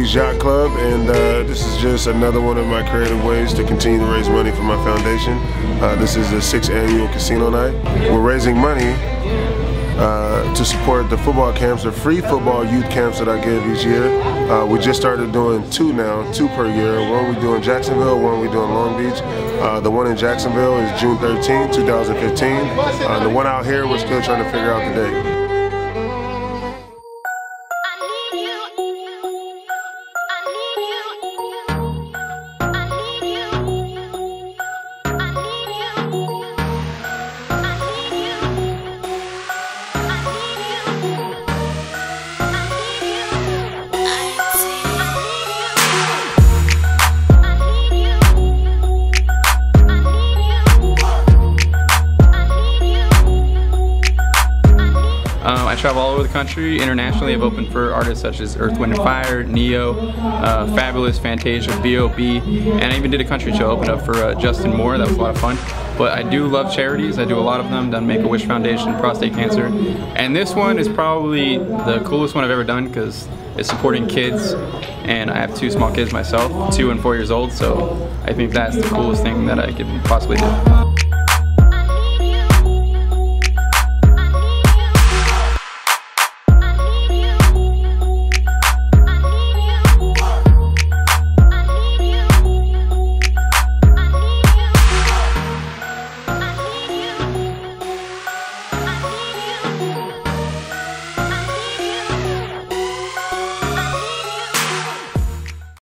Marcedes Yacht Club, and this is just another one of my creative ways to continue to raise money for my foundation. This is the 6th annual casino night. We're raising money to support the football camps, the free football youth camps that I give each year. We just started doing 2 now, 2 per year. One we do in Jacksonville, one we do in Long Beach. The one in Jacksonville is June 13, 2015. The one out here, we're still trying to figure out the date. I travel all over the country. Internationally, I've opened for artists such as Earth, Wind & Fire, Neo, Fabulous, Fantasia, B.O.B., and I even did a country show, opened up for Justin Moore. That was a lot of fun. But I do love charities. I do a lot of them. Done Make-A-Wish Foundation, prostate cancer. And this one is probably the coolest one I've ever done because it's supporting kids, and I have 2 small kids myself, 2 and 4 years old, so I think that's the coolest thing that I could possibly do.